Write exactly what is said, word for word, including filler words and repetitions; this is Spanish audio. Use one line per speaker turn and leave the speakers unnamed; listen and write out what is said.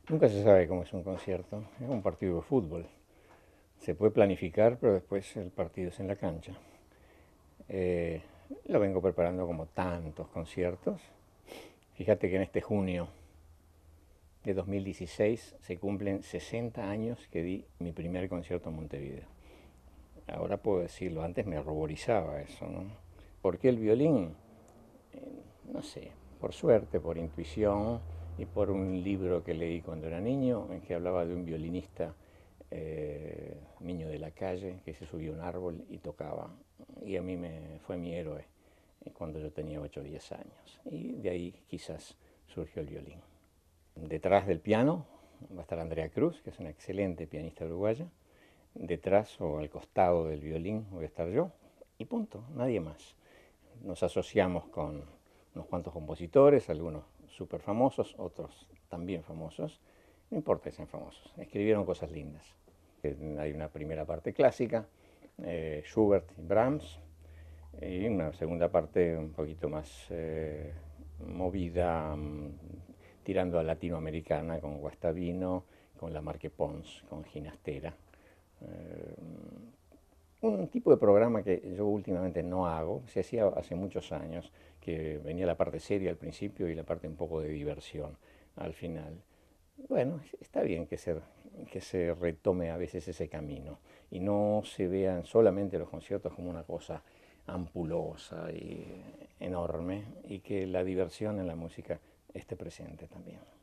Nunca se sabe cómo es un concierto, es un partido de fútbol. Se puede planificar, pero después el partido es en la cancha. Eh, lo vengo preparando como tantos conciertos. Fíjate que en este junio de dos mil dieciséis se cumplen sesenta años que di mi primer concierto en Montevideo. Ahora puedo decirlo, antes me ruborizaba eso, ¿no? ¿Por qué el violín? Eh, no sé, por suerte, por intuición y por un libro que leí cuando era niño, en que hablaba de un violinista, eh, niño de la calle, que se subió a un árbol y tocaba. Y a mí me fue mi héroe eh, cuando yo tenía ocho o diez años. Y de ahí quizás surgió el violín. Detrás del piano va a estar Andrea Cruz, que es una excelente pianista uruguaya. Detrás o al costado del violín voy a estar yo. Y punto, nadie más. Nos asociamos con unos cuantos compositores, algunos súper famosos, otros también famosos. No importa que sean famosos, escribieron cosas lindas. Hay una primera parte clásica, eh, Schubert y Brahms, y una segunda parte un poquito más eh, movida, mm, tirando a latinoamericana, con Guastavino, con la Marque Pons, con Ginastera. Eh, un tipo de programa que yo últimamente no hago, se hacía hace muchos años, que venía la parte seria al principio y la parte un poco de diversión al final. Bueno, está bien que se, que se retome a veces ese camino y no se vean solamente los conciertos como una cosa ampulosa y enorme, y que la diversión en la música esté presente también.